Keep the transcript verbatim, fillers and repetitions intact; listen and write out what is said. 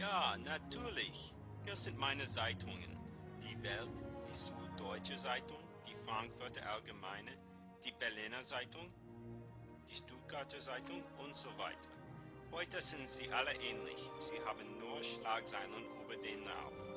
Ja, natürlich. Hier sind meine Zeitungen. Die Welt, die Süddeutsche Zeitung, die Frankfurter Allgemeine, die Berliner Zeitung, die Stuttgarter Zeitung und so weiter. Heute sind sie alle ähnlich. Sie haben nur Schlagzeilen über den Namen.